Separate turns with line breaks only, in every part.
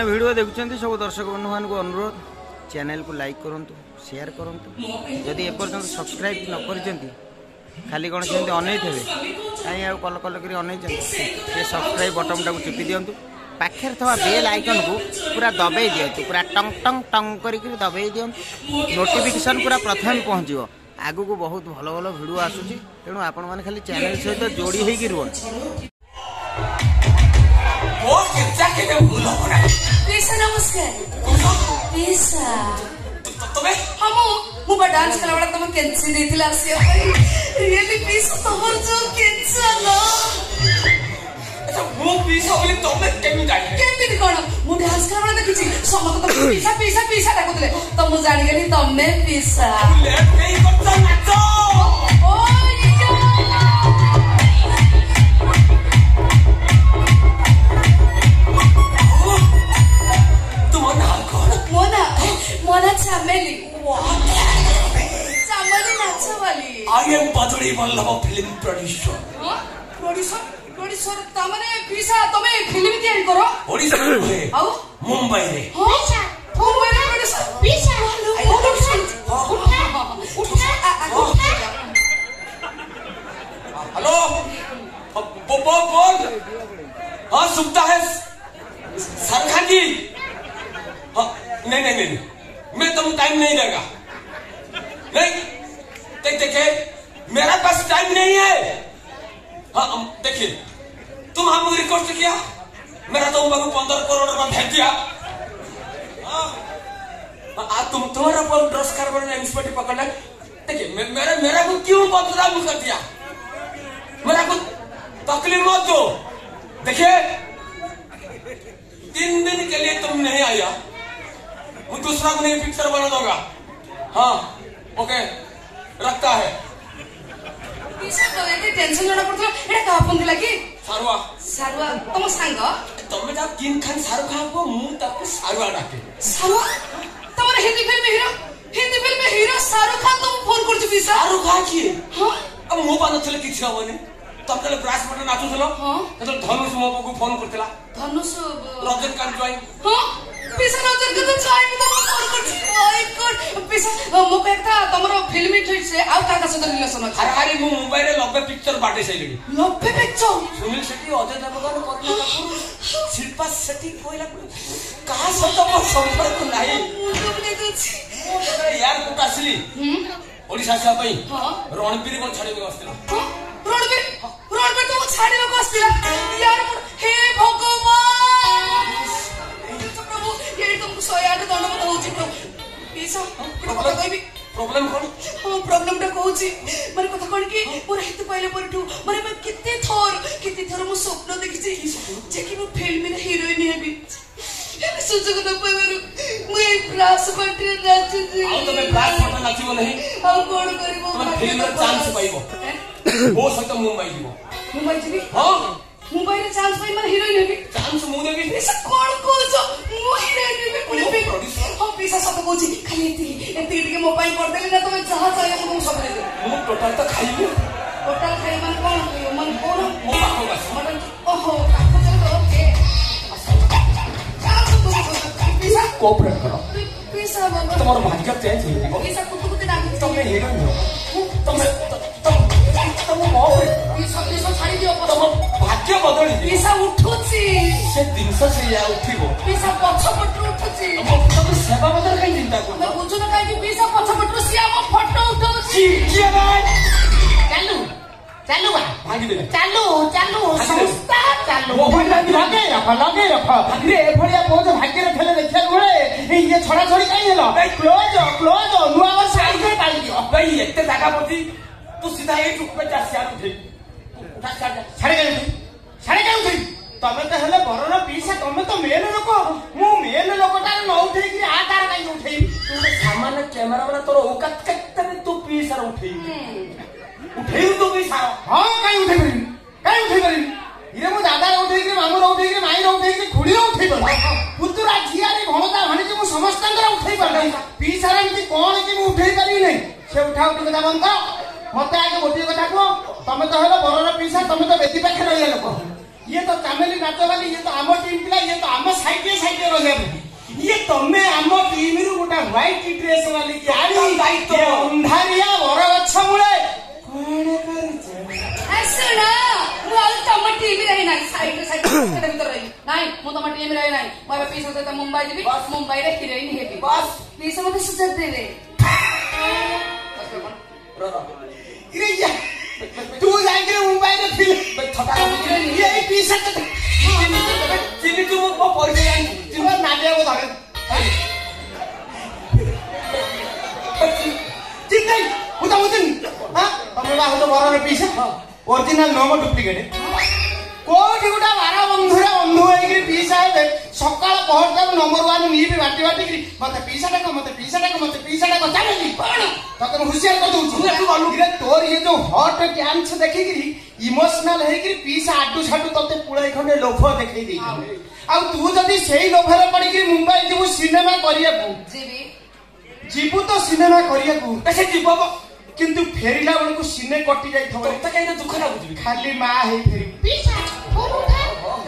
Video देखुं सब दर्शक बंधु मान को अनुरोध चैनल को लाइक करूँ शेयर करूँ जदि एपर्तंत सब्सक्राइब न कर खाली कौन से अनै थे कहीं कल कल कर अनै सब्सक्राइब बटन टाक चिपी दिंतु पाखे थवा बेल आइकन को पूरा दबाई दिंतु पूरा टंग टंग टंग कर दबाई दिंतु नोटिफिकेशन पूरा प्रथम पहुँचो आगु को बहुत भल भल वीडियो आसूची तेणु आपण मैंने खाली चैनल सहित जोड़ी होगी रुह
डांस कला बड़ा तुम कैंसी देथिला आसिया रियली प्लीज तमर जो कैंसा ना अच्छा वो पीस बोली तुमने केमी जाई केमी कोन मु डांस कला बड़ा देखिछि समक तो पीसा पीसा पीसा डाकुतले तो मु जानि गेली तमे पीसा लेट नहीं करता नाचो ओ तुम ना कोन मोना मोना चामेली I am Baduri Vallabha film producer. Producer तमने पीसा तमे फिल्म तैयारी करो ओडिसा रे आउ मुंबई रे पीसा मुंबई रे प्रोड्यूसर पीसा उठा हेलो बोल हां सुनता है सरखान जी हां नहीं मैं तुम टाइम नहीं देगा नहीं देखिए मेरा पास टाइम नहीं है हाँ देखिए तुम हमको रिक्वेस्ट किया मेरा तो 15 करोड़ रुपया भेज दिया तुम्हारा पर ड्रग्स कार्बन इंस्पेक्टर पकड़ ले देखिए मेरा को क्यों बदनाम कर दिया मेरा को तकलीफ मत दो देखिए 3 दिन के लिए तुम नहीं आया वो दूसरा को नहीं पिक्चर बना दूंगा हाँ ओके रखता है टेंशन जଣା पड़थला एटा का फोन दिला कि सारुआ तुम संग तुम जा किन खान सारू खाबो मु ताको सारुआ डाके सारुआ तमरे हिंदी फिल्म हीरो सारू खान तुम फोन करछु कि सारू खा की हां अब मो पा नथले किछ हबने तुम तले ब्रास बटन नाचुथलो हां तो धनुष मो को फोन करतला धनुष रजनीकांत जॉइन हां पिसा रजनीकांत तो जॉइन तो फोन करछु ओय गॉड पिसा मो कहता तमरो फिल्म ठीक से आउ का सदर रिलेशन अरे अरे मु मुंबई रे 90 पिक्चर बाटे सैलेडी 90 पिक्चर सुनील शेट्टी अजय देवगन करीना कपूर शिल्पा शेट्टी कोइला कहा सत मो संपर्क नाही मुंडे कुछ यार को कासली ओडिसा से पई रणबीर को छाडी में बसला रणबीर तो छाडी में बसला यार हे भगवान प्रभु ये तुमको 108 दंड होची पीसा प्रॉब्लम कौन हां प्रॉब्लम टा कहूची माने कथा कोन की मोर हेतु पहिले परठू माने मैं कितने थोर मो स्वप्न देखिछि जे कि मो फिल्म में हीरोइन हेबी सुजुग न पावरु मैं ब्रास बटे नाचि आ तो मैं ब्रास बटे नाचिबो नहीं आ कोन करबो तुम फिल्म में चांस पाइबो हो सकता मुंबई जीबी हां मुंबई रे चांस पाइ माने हीरोइन हेबी चांस मु देबी ऐसा कोन कोछ मु हीरोइन हेबी पुलिस प्रोड्यूसर हां पैसा सब कोछि खाली एती के मोबाइल कर देले ना तो मैं जहां चाहिए मु सब दे दे मु टोटल तो खाइबो टोटल खाइ मन कोन मो पाखो बस मटन ओहो पाखो चल ओके पैसा कोऑपरेट करो पैसा बाबा तुम्हारा भाग्य चेंज हो जाएगा पैसा कुछ डाल तुमने हीरोइन हो तुम पैसा छाड़ी दियो तुम भाग्य बदली पैसा उठुची से दिन से या उठिबो पैसा पछपटू उठुची तुम सेवा बदल कहीं चिंता कर मैं बुझो ना काहे कि पैसा पछपटू सिया म फोटो उठौची किया भाई चालू बा भागी दे चालू संस्था चालू मोबाइल लगे रख रे भड़िया बहुत भाग्य रे खेले देखिया गोळे ये छड़ा छड़ी काई हेलो क्लोज नुआ वर साइड पे डाल दियो भाई एते जागा पति तू सीधा ए टुक पे जा सिया उठे छाड़े उठे तमे तो हेले बरन पीसा तमे तो मेन लोक मु मेन लोकटा न उठे कि आ तार काई उठे तू सामान्य कैमरा वाला तोर औकात कत्ते तू पीसा उठे तो पीसा हां काई उठे करी इरे मो दादा उठे कि मामू उठे कि माई उठे कि खुड़ी उठे पर पुतरा झिया रे भणता भाणी कि मु समस्त उठे पर पीसा रे कोन कि मु उठे करी नै से उठा उठ कथा बंद मत आगे गोटे कथा कह तुम तो हेलो बरर पीसा तुम तो बेदी पाखे रही लोक
ये तो चामेली नाच वाली ये तो आम टीम पिला ये तो आम साइड रहिया ये तमे आम टीम रु गोटा व्हाइट ड्रेस वाली गाड़ी दायित्व अंधारिया वरगछ मुळे कोण करछ
सुना मु आउ तम टीम रही नाही साइड भीतर रही नाही मु तम टीम रही नाही मु अब पीस होते मुंबई जीबी मुंबई रे हिरोइन हेबी बस प्लीज मते सुझाव देबे
तू जाके मुंबई रे फिल्म थका ये पीसा चिनी तू मो परिचय जानी तू नाडिया को धरे ठीक नहीं उता मुदिन हां हमरा हो तो बरन पीसा ओरिजिनल नो डुप्लीकेट कोठी गुटा 12 बंधुरा बंधु हेकि पीसा हे सकाळ पहरता नंबर 1 मी भी बाटी बाटी करी मते पीसा टाको चालेली कोन तके हुशियार कर दउ तू बोलू रे तोर ये जो हॉट डांस देखि करी इमोशनल हेकि पीसा आडू छाडू तते पुळे खंडे लोभ देखै दी आ तू जदी सेही लोभरे पड़ी कि मुंबई जीवु सिनेमा करिया को जीवु तो सिनेमा करिया को से जीवो किंतु फेरिला बेल को सिने कटि जाई थबे त काई दुख लागु जीवी खाली मा हे फेरि
पीसा फोन उठा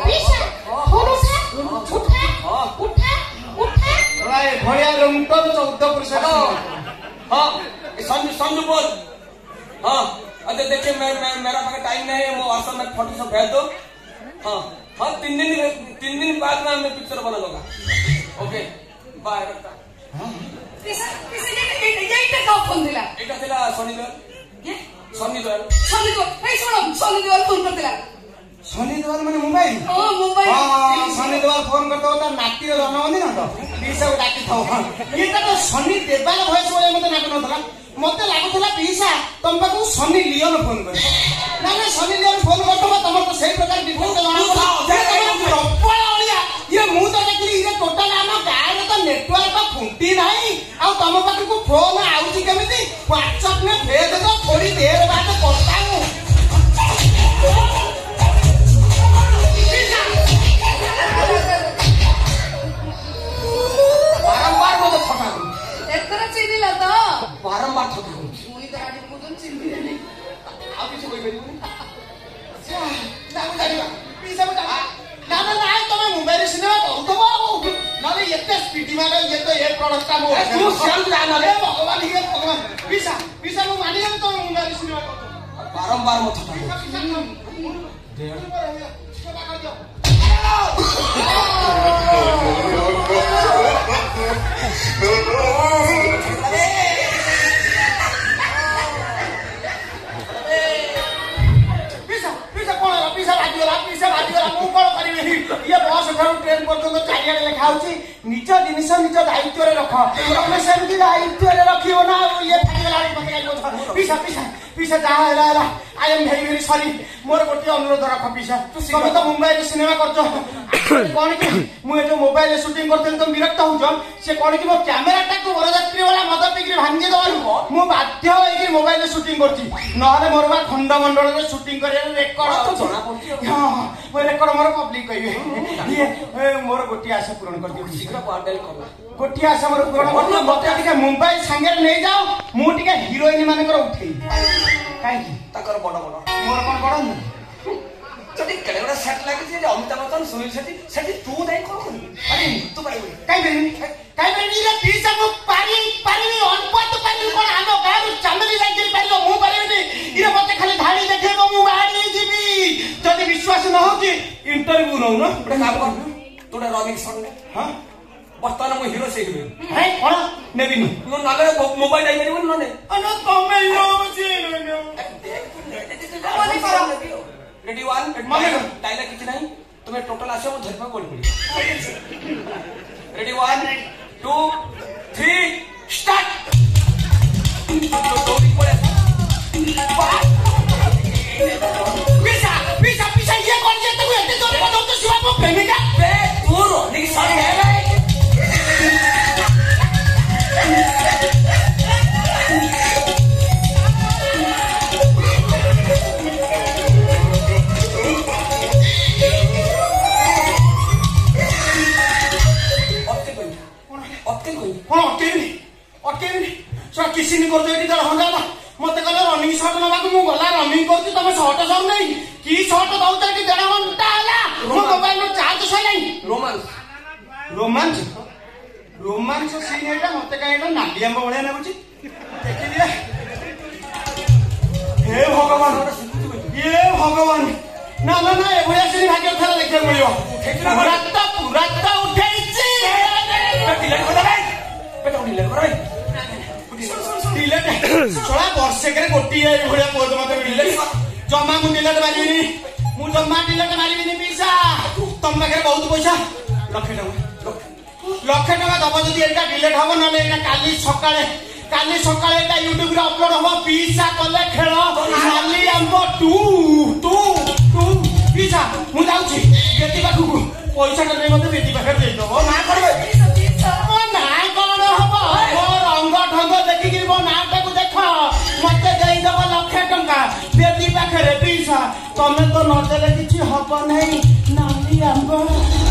राय भड़िया रंगटन 14%
हां संजू बोल हां अरे देखिए मैं मेरा पास टाइम नहीं है मैं व्हाट्सएप में फोटो सब भेज दो हां 3 दिन बाद मैं पिक्चर बना दूंगा ओके बाय
किसे ये का फोन दिला
एटा थिला शनिदेव
ये
शनिदेव
ए सुनो शनिदेव फोन कर दिला
शनिदेव माने मुंबई
मुंबई
शनिदेव फोन करतो त नाती जन्मदिन न त पीसा डाकी थाओ ये तो शनि देवाल भएस बोले मते नाक नथला मते लागुथला पीसा तम पाकू शनि लियोन फोन करे ना शनि लियोन फोन करतो तमर तो सही प्रकार डिफरेंस जणा ये मु तो देखली ये टोटल आम गाय तो नेटवर्क फुंटी नाही आ तम पाकू फोन आउची केमिति व्हाट्सएप में भेज दो थोड़ी देर बाद करता हूं बारंबार मत ठका
एतरा चिनिला तो
बारंबार ठका
मुई तो आडी कोजन चिन्नी नहीं
आ किछ कोइ परिबो अच्छा ना जानिबा पीसा बता ना तमे मुंबई रे सिनेमा करतो नले एते स्पीड मारे ये तो ए प्रोडक्ट का मो तू शांत जाना रे भगवान ही भगवान पीसा मु मानी हम तो मुंबई रे सिनेमा करतो बारंबार मत ठका दे ट्रेन पर्यटन चारियाडे लिखा होची निज जिनिस निज दायित्व रे रख तमे सेमति दायित्व रे रखियो ना ये फाटला मते पीसा जा हैला I am very very sorry मोर गोटे अनुरोध रख पीसा तमे तो मुंबई रे सिनेमा करछो कोन कि मु जो मोबाइल रे शूटिंग करते तो विरक्त हो जन से कोन कि मो कैमरा टाको वरजात्री वाला मद पिकरी भांगी दवानु मु बाध्य होई कि मोबाइल रे शूटिंग करछि नहले मोर बा खंड मंडल रे शूटिंग करे रेकॉर्ड तो जणा पड़छि हां मोर रेकॉर्ड मोर पब्लिक कहिबे ये मोर गोटी आशा पूर्ण कर दियो शीघ्र पार्डल करला गोटी आशा मोर पूर्ण कर दियो मते टिके मुंबई संगे नै जाओ मु टिके हीरोइन मानकर उठेई काई
ताकर बड़
मोर कोन बड़
जदि केलेगडा सेट लागि जे अमिताभ बच्चन सुनील सेठी तू नाही कोन करू अरे तू पाइबो
काई बेनी रे पीसा मु पारी अनपत पारी कोन आनो गार चांदली लागि पारिबो मु पारिबे इरे मते खाली धाड़ी देखेबो मु बाहरी जीबी जदि विश्वास न हो कि इंटरव्यू न हो
गोटे काम कर तोडा रॉबिंग सन हां बर्तमान मु हीरो से हिरो
है कोन नेबिनी
नो नाले मोबाइल आई परिबो न ने
अनो तमे नो जे
रेडी 1 डायलॉग किछ नाही तुम्हें टोटल आसे मु धरपा कोड पड़ी रेडी 1 2 3 स्टार्ट तो दौड़ी पड़े पीसा ये कौन से तू एते जोरे बदल तो शिवा को प्रेमिका बे तू रोनी सॉरी है किसी नहीं करते एटी तर हंदा मते कहले रनिंग शॉट न
ନବାକୁ ମୁଁ ଗଲା ରନିଂ କରୁଛି ତମେ ସର୍ଟ ସରୁ ନାହିଁ କି ସର୍ଟ ଦଉଛ କି 1.5 ଘଣ୍ଟା ହେଲା ମୋ ମୋବାଇଲ ଚାର୍ଜ ସଇଲାଣି। ରୋମାନ୍ସ ରୋମାନ୍ସ ସିନ୍ ଏଇଟା ମତେ କାହିଁ ଏଇଟା ନାଲି ଆମ୍ବ ଭଳିଆ ଲାଗୁଛି ଦେଖିଦିଏ। ହେ ଭଗବାନ ନା ନା ନା ଏଭଳିଆ ସିନ୍ ଭାଗ୍ୟ ଥରେ ଦେଖିବାକୁ ମିଳିବ। ପୁରା ତ ଉଠେଇଛି ବର୍ଷେକରେ ଗୋଟିଏ ଏଇଭଳିଆ ପୋଜ ମତେ ମିଳିଲେ ଜମା ମୁଁ ଡିଲେଟ ମାରିବିନି ପିସା। ତମ ପାଖରେ ବହୁତ ପଇସା ଲକ୍ଷେ ଟଙ୍କା ଦବ ଯଦି ଏଇଟା ଡିଲେଟ ହବ ନହେଲେ ଏଇଟା କାଲି ସକାଳେ ଏଇଟା ୟୁଟ୍ୟୁବ ରେ ଅପଲୋଡ ହବ। ପିସା କଲେ ଖେଳ ନାଲି ଆମ୍ବ ଟୁ ପିସା। ମୁଁ ଯାଉଛି ବେଦି ପାଖକୁ ପଇସା ଟା ନେଇ ମତେ ବେଦି ପାଖରେ ଦେଇଦବ। ନା କରିବେ ମୋ ନାଁ କଣ ହବ ମୋ ରଙ୍ଗ ଢଙ୍ଗ ଦେଖିକି ମୋ ନାଁ ଟାକୁ ଦେଖ ମତେ ଦେଇଦବ 1,00,000 ଟଙ୍କା ବେଦି ପାଖରେ ପିସା। ତମେ ତ ନଦେଲେ କିଛି ହବ ନାହିଁ ନାଲି ଆମ୍ବ।